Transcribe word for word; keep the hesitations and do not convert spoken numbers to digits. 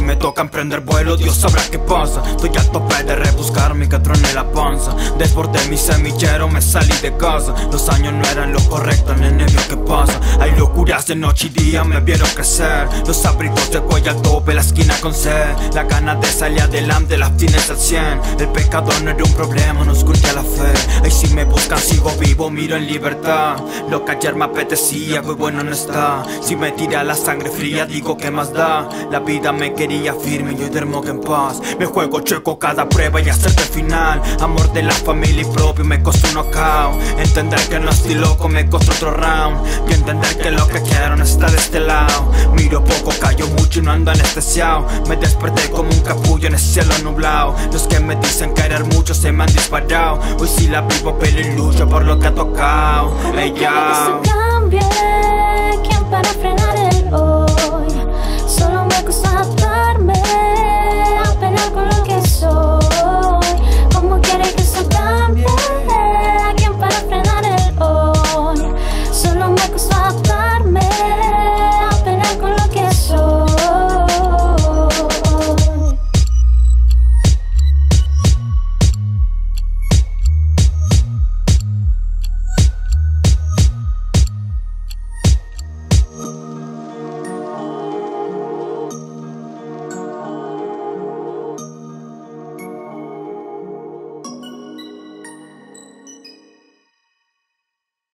me toca emprender vuelo, Dios sabrá qué pasa. Estoy a tope de rebuscarme que truene la panza. Desbordé mi semillero, me salí de casa. Los años no eran lo correcto, nene, vio qué pasa. Hay locuras de noche y día, me vieron crecer. Los abrigos de cuello al tope, la esquina con sed. La gana de salir adelante, la abstinencia al cien. El pecado no era un problema, nos curtía la fe. Ahí si me buscan sigo vivo, miro en libertad. Lo que ayer me apetecía, hoy bueno no está. Si me tira la sangre fría, digo que más da. La vida me quería firme y hoy duermo que en paz. Me juego chueco cada prueba y hasta el final. Amor de la familia y propio me costó un knockout. Entender que no estoy loco me costó otro round. Y entender que lo que quiero no está de este lado. Miro poco, callo mucho y no ando anestesiado. Me desperté como un capullo en el cielo nublado. Los que me dicen querer mucho se me han disparado. Hoy sí la vivo pero y lucho por lo que ha tocado. Hey, no quiero que se cambie. ¿Quién para frenar el